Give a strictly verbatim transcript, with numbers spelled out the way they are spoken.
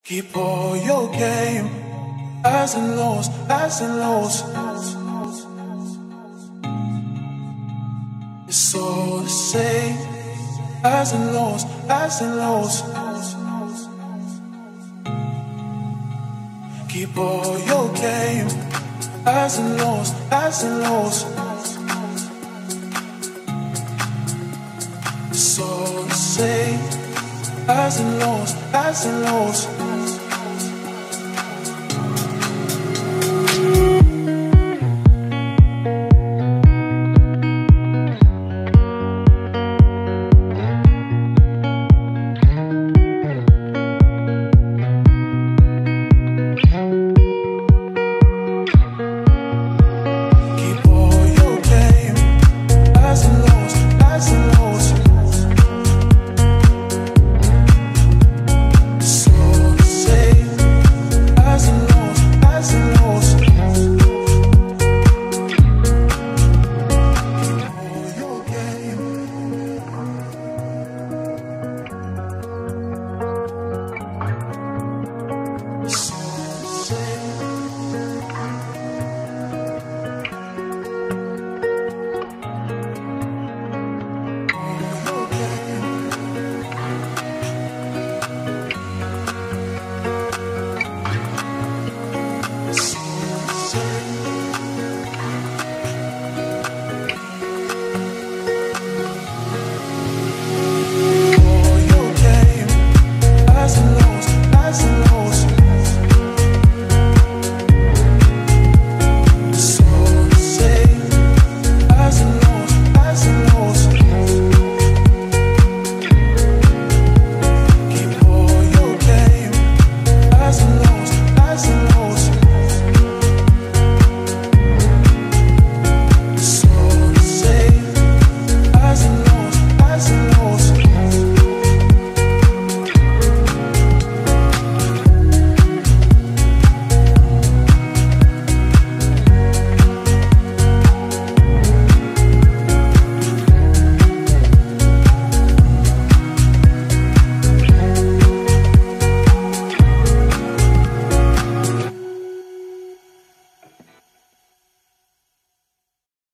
Keep all your game, highs and lows, highs and lows. It's all the same, highs and lows, highs and lows. Keep all your game, highs and lows, highs and lows. It's all the same, highs and lows, highs and lows.